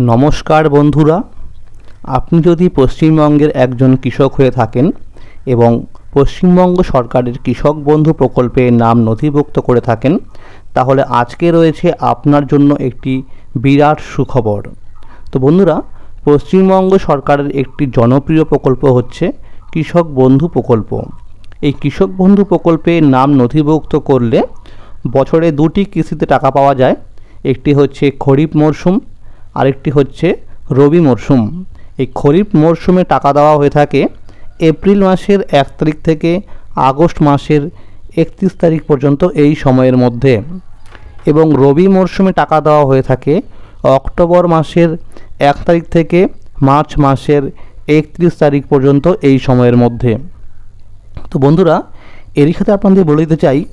নমস্কার বন্ধুরা, আপনি যদি পশ্চিমবঙ্গের একজন কৃষক হয়ে থাকেন এবং পশ্চিমবঙ্গ সরকারের কৃষক বন্ধু প্রকল্পে নাম নথিভুক্ত করে থাকেন, তাহলে আজকে রয়েছে আপনার জন্য একটি বিরাট সুখবর। তো বন্ধুরা, পশ্চিমবঙ্গ সরকারের একটি জনপ্রিয় প্রকল্প হচ্ছে কৃষক বন্ধু প্রকল্প। এই কৃষক বন্ধু প্রকল্পে নাম নথিভুক্ত করলে বছরে দুটি কিস্তিতে টাকা পাওয়া যায়। একটি হচ্ছে খরিফ মরশুম, আরেকটি হচ্ছে রবি মরশুম। এই খরিফ মরশুমে টাকা দেওয়া হয়ে থাকে এপ্রিল মাসের 1 তারিখ থেকে আগস্ট মাসের 31 তারিখ পর্যন্ত, এই সময়ের মধ্যে। এবং রবি মরশুমে টাকা দেওয়া হয়ে থাকে অক্টোবর মাসের 1 তারিখ থেকে মার্চ মাসের 31 তারিখ পর্যন্ত, এই সময়ের মধ্যে। তো বন্ধুরা, এরই সাথে আপনাদের বলে দিতে চাই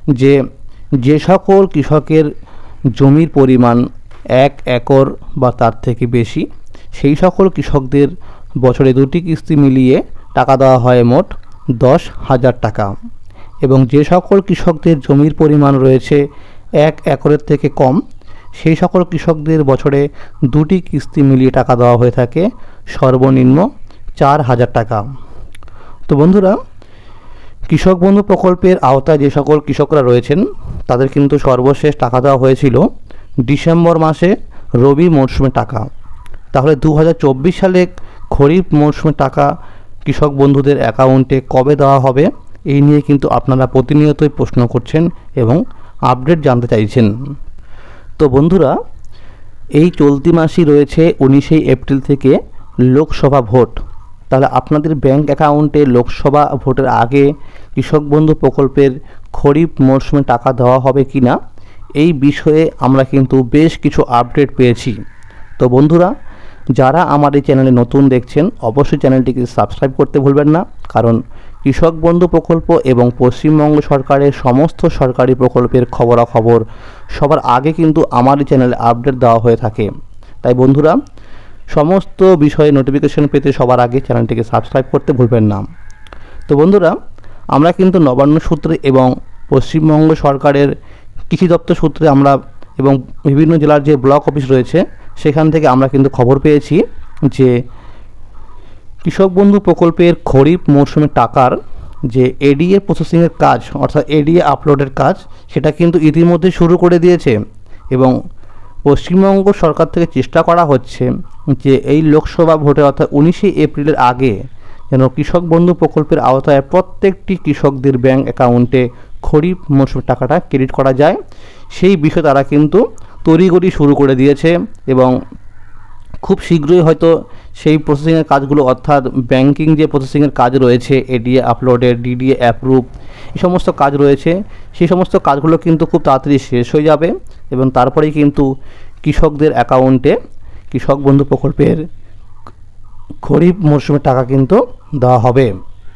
যে সকল কৃষকের জমির পরিমাণ 1 একর বা তার থেকে বেশি, সেই সকল কৃষকদের বছরে দুটি কিস্তি মিলিয়ে টাকা দেওয়া হয় মোট 10,000 টাকা। এবং যে সকল কৃষকদের জমির পরিমাণ রয়েছে 1 একরের থেকে কম, সেই সকল কৃষকদের বছরে দুটি কিস্তি মিলিয়ে টাকা দেওয়া হয়ে থাকে সর্বনিম্ন 4,000 টাকা। তো বন্ধুরা, কৃষক বন্ধু প্রকল্পের আওতায় যে সকল কৃষকরা রয়েছেন তাদের কিন্তু সর্বশেষ টাকা দেওয়া হয়েছিল ডিসেম্বর মাসে রবি মরশুমে টাকা। তাহলে 2024 সালে খরিফ মরশুমে টাকা কৃষক বন্ধুদের অ্যাকাউন্টে কবে দেওয়া হবে, এই নিয়ে কিন্তু আপনারা প্রতিনিয়তই প্রশ্ন করছেন এবং আপডেট জানতে চাইছেন। তো বন্ধুরা, এই চলতি মাসই রয়েছে 19 এপ্রিল থেকে লোকসভা ভোট। তাহলে আপনাদের ব্যাংক অ্যাকাউন্টে লোকসভা ভোটের আগে কৃষক বন্ধু প্রকল্পের খরিফ মরশুমে টাকা দেওয়া হবে কি না, এই বিষয়ে আমরা কিন্তু বেশ কিছু আপডেট পেয়েছি। তো বন্ধুরা, যারা আমার এই চ্যানেলে নতুন দেখছেন অবশ্যই চ্যানেলটিকে সাবস্ক্রাইব করতে ভুলবেন না, কারণ কৃষক বন্ধু প্রকল্প এবং পশ্চিমবঙ্গ সরকারের সমস্ত সরকারি প্রকল্পের খবরাখবর সবার আগে কিন্তু আমার এই চ্যানেলে আপডেট দেওয়া হয়ে থাকে। তাই বন্ধুরা, সমস্ত বিষয়ে নোটিফিকেশন পেতে সবার আগে চ্যানেলটিকে সাবস্ক্রাইব করতে ভুলবেন না। তো বন্ধুরা, আমরা কিন্তু নবান্ন সূত্রে এবং পশ্চিমবঙ্গ সরকারের কৃষি দপ্তর সূত্রে আমরা এবং বিভিন্ন জেলার যে ব্লক অফিস রয়েছে সেখান থেকে আমরা কিন্তু খবর পেয়েছি যে কৃষক বন্ধু প্রকল্পের খরিফ মরশুমে টাকার যে এডিএ প্রসেসিংয়ের কাজ, অর্থাৎ এডিএ আপলোডের কাজ, সেটা কিন্তু ইতিমধ্যে শুরু করে দিয়েছে। এবং পশ্চিমবঙ্গ সরকার থেকে চেষ্টা করা হচ্ছে যে এই লোকসভা ভোটে অর্থাৎ 19 এপ্রিলের আগে যেন কৃষক বন্ধু প্রকল্পের আওতায় প্রত্যেকটি কৃষকদের ব্যাংক অ্যাকাউন্টে খরিফ মরশুমের টাকাটা ক্রেডিট করা যায়, সেই বিষয়ে তারা কিন্তু তড়িঘড়ি শুরু করে দিয়েছে। এবং খুব শীঘ্রই হয়তো সেই প্রসেসিংয়ের কাজগুলো, অর্থাৎ ব্যাংকিং যে প্রসেসিংয়ের কাজ রয়েছে, এডিএ আপলোডের, ডিডিএ অ্যাপ্রুভ, এই সমস্ত কাজ রয়েছে, সেই সমস্ত কাজগুলো কিন্তু খুব তাড়াতাড়ি শেষ হয়ে যাবে এবং তারপরেই কিন্তু কৃষকদের অ্যাকাউন্টে কৃষক বন্ধু প্রকল্পের খরিফ মরশুমের টাকা কিন্তু দেওয়া হবে।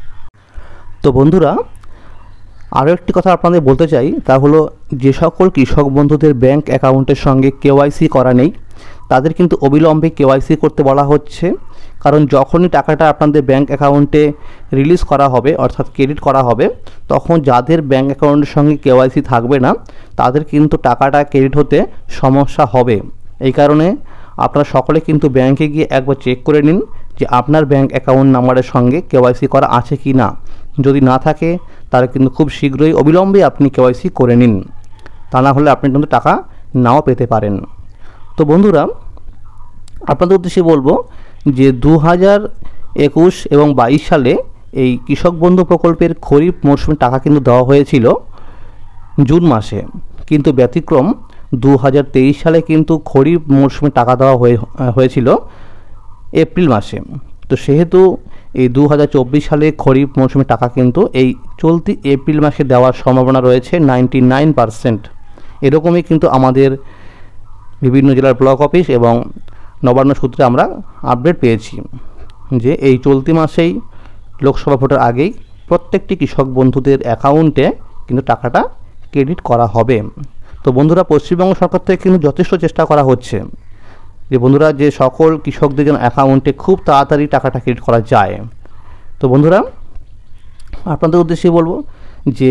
তো বন্ধুরা, আরও একটি কথা আপনাদের বলতে চাই, তা হলো যে সকল কৃষক বন্ধুদের ব্যাংক অ্যাকাউন্টের সঙ্গে কেওয়াইসি করা নেই তাদের কিন্তু অবিলম্বে কেওয়াইসি করতে বলা হচ্ছে। কারণ যখনই টাকাটা আপনাদের ব্যাংক অ্যাকাউন্টে রিলিজ করা হবে, অর্থাৎ ক্রেডিট করা হবে, তখন যাদের ব্যাংক অ্যাকাউন্টের সঙ্গে কেওয়াইসি থাকবে না তাদের কিন্তু টাকাটা ক্রেডিট হতে সমস্যা হবে। এই কারণে আপনারা সকলে কিন্তু ব্যাংকে গিয়ে একবার চেক করে নিন যে আপনার ব্যাংক অ্যাকাউন্ট নাম্বারের সঙ্গে কেওয়াইসি করা আছে কি না। যদি না থাকে তাহলে কিন্তু খুব শীঘ্রই অবিলম্বে আপনি কেওয়াইসি করে নিন, তা না হলে আপনি কিন্তু টাকা নাও পেতে পারেন। তো বন্ধুরা, আপনাদের উদ্দেশ্যে বলবো যে 2021 এবং 22 সালে এই কৃষক বন্ধু প্রকল্পের খরিফ মরশুমে টাকা কিন্তু দেওয়া হয়েছিল জুন মাসে, কিন্তু ব্যতিক্রম 2023 সালে কিন্তু খরিফ মরশুমে টাকা দেওয়া হয়েছিল এপ্রিল মাসে। তো সেহেতু এই 2024 সালে খরিফ মরশুমে টাকা কিন্তু এই চলতি এপ্রিল মাসে দেওয়ার সম্ভাবনা রয়েছে 99%। এরকমই কিন্তু আমাদের বিভিন্ন জেলার ব্লক অফিস এবং নবান্ন সূত্রে আমরা আপডেট পেয়েছি যে এই চলতি মাসেই লোকসভা ভোটের আগেই প্রত্যেকটি কৃষক বন্ধুদের অ্যাকাউন্টে কিন্তু টাকাটা ক্রেডিট করা হবে। তো বন্ধুরা, পশ্চিমবঙ্গ সরকার থেকে কিন্তু যথেষ্ট চেষ্টা করা হচ্ছে যে বন্ধুরা যে সকল কৃষকদের যেন অ্যাকাউন্টে খুব তাড়াতাড়ি টাকাটা ক্রেডিট করা যায়। তো বন্ধুরা, আপনাদের উদ্দেশ্যে বলবো যে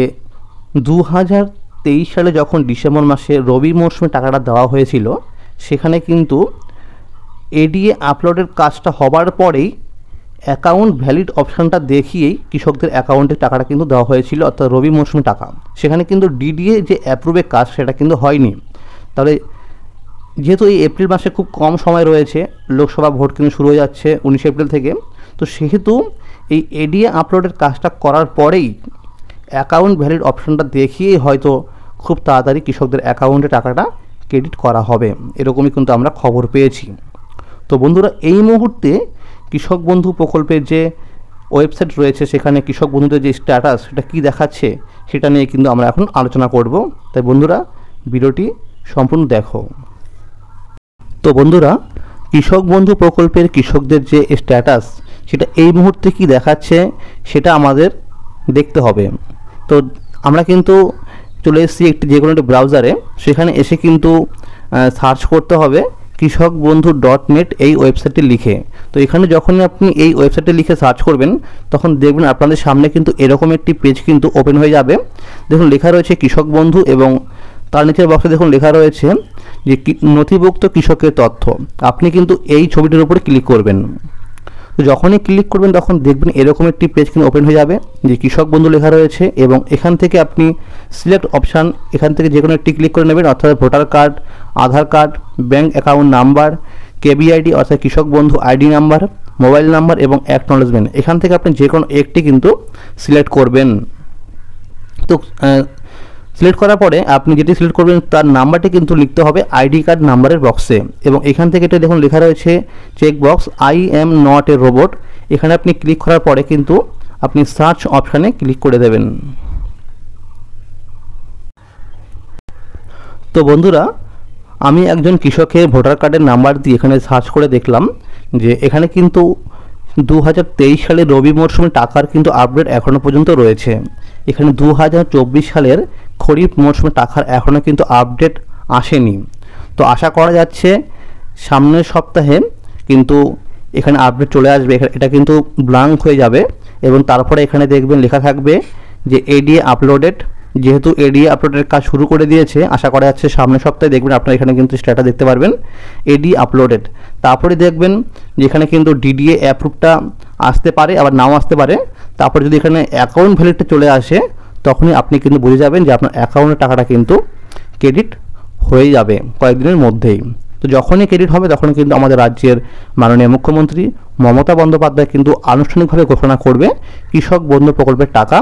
2023 সালে যখন ডিসেম্বর মাসে রবি মরশুমে টাকাটা দেওয়া হয়েছিল, সেখানে কিন্তু এডিএ আপলোডের কাজটা হবার পরেই অ্যাকাউন্ট ভ্যালিড অপশানটা দেখিয়েই কৃষকদের অ্যাকাউন্টে টাকাটা কিন্তু দেওয়া হয়েছিল, অর্থাৎ রবি মরশুমি টাকা। সেখানে কিন্তু ডিডিএ যে অ্যাপ্রুভের কাজ সেটা কিন্তু হয়নি। তাহলে যেহেতু এই এপ্রিল মাসে খুব কম সময় রয়েছে, লোকসভা ভোট কিন্তু শুরু হয়ে যাচ্ছে 19 এপ্রিল থেকে, তো সেহেতু এই এডিএ আপলোডের কাজটা করার পরেই অ্যাকাউন্ট ভ্যালিড অপশানটা দেখিয়েই হয়তো খুব তাড়াতাড়ি কৃষকদের অ্যাকাউন্টে টাকাটা ক্রেডিট করা হবে, এরকমই কিন্তু আমরা খবর পেয়েছি। তো বন্ধুরা, এই মুহূর্তে কৃষক বন্ধু প্রকল্পের যে ওয়েবসাইট রয়েছে সেখানে কৃষক বন্ধুদের যে স্ট্যাটাস সেটা কী দেখাচ্ছে সেটা নিয়ে কিন্তু আমরা এখন আলোচনা করব। তাই বন্ধুরা, ভিডিওটি সম্পূর্ণ দেখো। তো বন্ধুরা, কৃষক বন্ধু প্রকল্পের কৃষকদের যে স্ট্যাটাস সেটা এই মুহূর্তে কি দেখাচ্ছে সেটা আমাদের দেখতে হবে। তো আমরা কিন্তু চলে এসেছি যে কোনো একটি ব্রাউজারে, সেখানে এসে কিন্তু সার্চ করতে হবে কৃষকবন্ধু.net এই ওয়েবসাইটটি লিখে। তো এখানে যখনই আপনি এই ওয়েবসাইটে লিখে সার্চ করবেন তখন দেখবেন আপনাদের সামনে কিন্তু এরকম একটি পেজ কিন্তু ওপেন হয়ে যাবে। দেখুন লেখা রয়েছে কৃষক বন্ধু এবং তার নিচের বক্সে দেখুন লেখা রয়েছে যে নথিভুক্ত কৃষকের তথ্য। আপনি কিন্তু এই ছবিটির উপরে ক্লিক করবেন। তো যখনই ক্লিক করবেন তখন দেখবেন এরকম একটি পেজ কিন্তু ওপেন হয়ে যাবে যে কৃষক বন্ধু লেখা রয়েছে, এবং এখান থেকে আপনি সিলেক্ট অপশান এখান থেকে যে কোনো একটি ক্লিক করে নেবেন, অর্থাৎ voter card, Aadhaar card, bank account number, KBID অর্থাৎ Krishak Bandhu ID number, mobile number এবং অ্যাকনলেজমেন্ট, এখান থেকে আপনি যে কোনো একটি কিন্তু সিলেক্ট করবেন। তো সিলেক্ট করার পরে আপনি যেটি সিলেক্ট করবেন তার নাম্বারটি কিন্তু লিখতে হবে আইডি কার্ড নাম্বারের বক্সে, এবং এখান থেকে এটা দেখুন লেখা রয়েছে check box I am not a robot. এখানে আপনি ক্লিক করার পরে কিন্তু আপনি সার্চ অপশানে ক্লিক করে দেবেন। তো বন্ধুরা, আমি একজন কৃষকের ভোটার কার্ডের নাম্বার দিয়ে এখানে সার্চ করে দেখলাম যে এখানে কিন্তু 2023 সালের রবি মরশুমে টাকার কিন্তু আপডেট এখনও পর্যন্ত রয়েছে। এখানে 2024 সালের খরিফ মরশুমে টাকার এখনও কিন্তু আপডেট আসেনি। তো আশা করা যাচ্ছে সামনের সপ্তাহে কিন্তু এখানে আপডেট চলে আসবে। এটা কিন্তু ব্ল্যাঙ্ক হয়ে যাবে এবং তারপরে এখানে দেখবেন লেখা থাকবে যে এডিএ আপলোডেড। যেহেতু এডিএ আপলোডের কাজ শুরু করে দিয়েছে, আশা করা যাচ্ছে সামনের সপ্তাহে দেখবেন আপনারা এখানে কিন্তু স্ট্যাটাস দেখতে পারবেন এডি আপলোডেড। তারপরে দেখবেন যেখানে কিন্তু ডিডিএ অ্যাপ্রুভটা আসতে পারে, আবার নাও আসতে পারে। তারপরে যদি এখানে অ্যাকাউন্ট ভ্যালিডটা চলে আসে তখনই আপনি কিন্তু বুঝে যাবেন যে আপনার অ্যাকাউন্টের টাকাটা কিন্তু ক্রেডিট হয়ে যাবে কয়েকদিনের মধ্যেই। তো যখনই ক্রেডিট হবে তখন কিন্তু আমাদের রাজ্যের মাননীয় মুখ্যমন্ত্রী মমতা বন্দ্যোপাধ্যায় কিন্তু আনুষ্ঠানিকভাবে ঘোষণা করবে কৃষক বন্ধু প্রকল্পের টাকা।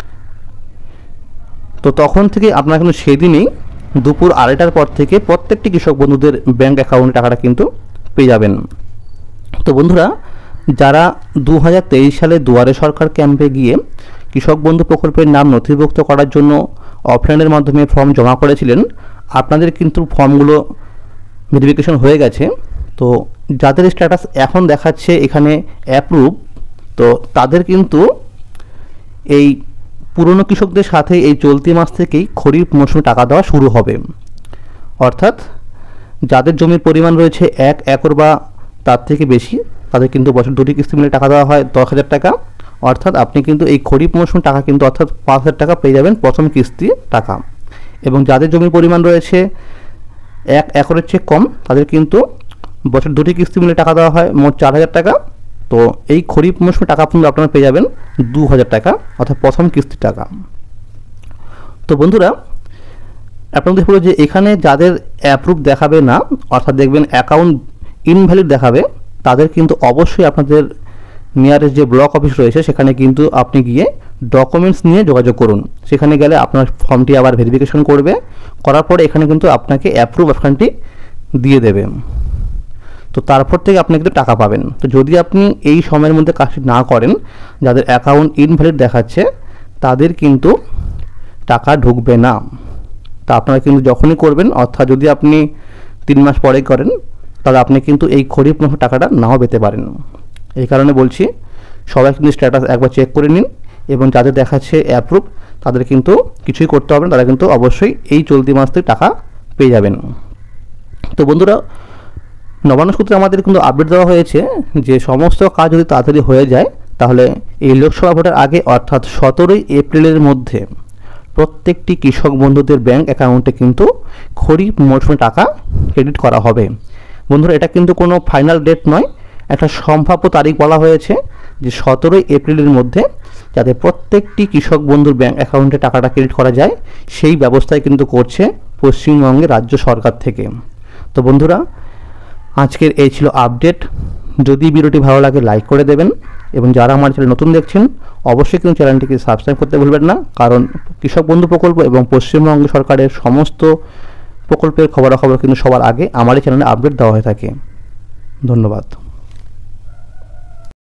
তো তখন থেকে আপনারা কিন্তু সেদিনই দুপুর 2:30টার পর থেকে প্রত্যেকটি কৃষক বন্ধুদের ব্যাঙ্ক অ্যাকাউন্টে টাকাটা কিন্তু পেয়ে যাবেন। তো বন্ধুরা, যারা 2023 সালে দুয়ারে সরকার ক্যাম্পে গিয়ে কৃষক বন্ধু প্রকল্পের নাম নথিভুক্ত করার জন্য অফলাইনের মাধ্যমে ফর্ম জমা করেছিলেন, আপনাদের কিন্তু ফর্মগুলো ভেরিফিকেশন হয়ে গেছে। তো যাদের স্ট্যাটাস এখন দেখাচ্ছে এখানে অ্যাপ্রুভ, তো তাদের কিন্তু এই পুরনো কৃষকদের সাথে এই চলতি মাস থেকেই খরিফ মৌসুমে টাকা দেওয়া শুরু হবে। অর্থাৎ যাদের জমির পরিমাণ রয়েছে 1 একর বা তার থেকে বেশি, তাদের কিন্তু বছর 2টি কিস্তি মিলে টাকা দেওয়া হয় 10,000 টাকা। অর্থাৎ আপনি কিন্তু এই খরিফ মৌসুম টাকা কিন্তু অর্থাৎ 5,000 টাকা পেয়ে যাবেন প্রথম কিস্তি টাকা। এবং যাদের জমির পরিমাণ রয়েছে 1 একরের চেয়ে কম, তাদের কিন্তু বছর 2টি কিস্তি মিলে টাকা দেওয়া হয় মোট 4,000 টাকা। তো এই খরিফ মৌসুমে টাকা কিন্তু আপনারা পেয়ে যাবেন 2,000 টাকা অর্থাৎ প্রথম কিস্তির টাকা। তো বন্ধুরা, আপনাদের বলবো যে এখানে যাদের অ্যাপ্রুভ দেখাবে না, অর্থাৎ দেখবেন অ্যাকাউন্ট ইনভ্যালিড দেখাবে, তাদের কিন্তু অবশ্যই আপনাদের নিয়ারেস্ট যে ব্লক অফিস রয়েছে সেখানে কিন্তু আপনি গিয়ে ডকুমেন্টস নিয়ে যোগাযোগ করুন। সেখানে গেলে আপনার ফর্মটি আবার ভেরিফিকেশন করবে, করার পরে এখানে কিন্তু আপনাকে অ্যাপ্রুভ অপশানটি দিয়ে দেবে। তো তারপর থেকে আপনি কিন্তু টাকা পাবেন। তো যদি আপনি এই সময়ের মধ্যে কাজটি না করেন, যাদের অ্যাকাউন্ট ইনভ্যালিড দেখাচ্ছে তাদের কিন্তু টাকা ঢুকবে না। তা আপনারা কিন্তু যখনই করবেন, অর্থাৎ যদি আপনি 3 মাস পরে করেন, তাহলে আপনি কিন্তু এই খরিফ মৌসুমে টাকাটা নাও পেতে পারেন। এই কারণে বলছি সবাই কিন্তু স্ট্যাটাস একবার চেক করে নিন, এবং যাদের দেখাচ্ছে অ্যাপ্রুভ তাদের কিন্তু কিছুই করতে হবে না, তারা কিন্তু অবশ্যই এই চলতি মাস থেকে টাকা পেয়ে যাবেন। তো বন্ধুরা, নবান্ন সূত্রে আমাদের কিন্তু আপডেট দেওয়া হয়েছে যে সমস্ত কাজ যদি তাড়াতাড়ি হয়ে যায় তাহলে এই লোকসভা ভোটের আগে অর্থাৎ 17ই এপ্রিলের মধ্যে প্রত্যেকটি কৃষক বন্ধুদের ব্যাঙ্ক অ্যাকাউন্টে কিন্তু খরিফ মরশুমে টাকা ক্রেডিট করা হবে। বন্ধুরা, এটা কিন্তু কোনো ফাইনাল ডেট নয়, একটা সম্ভাব্য তারিখ বলা হয়েছে যে 17 এপ্রিলের মধ্যে যাতে প্রত্যেকটি কৃষক বন্ধুর ব্যাঙ্ক অ্যাকাউন্টে টাকাটা ক্রেডিট করা যায়, সেই ব্যবস্থাই কিন্তু করছে পশ্চিমবঙ্গের রাজ্য সরকার থেকে। তো বন্ধুরা, আজকের এই ছিল আপডেট। যদি ভিডিওটি ভালো লাগে লাইক করে দেবেন, এবং যারা আমার চ্যানেল নতুন দেখছেন অবশ্যই কিন্তু চ্যানেলটিকে সাবস্ক্রাইব করতে ভুলবেন না, কারণ কৃষক বন্ধু প্রকল্প এবং পশ্চিমবঙ্গ সরকারের সমস্ত প্রকল্পের খবরাখবর কিন্তু সবার আগে আমার এই চ্যানেলে আপডেট দেওয়া হয়ে থাকে। ধন্যবাদ।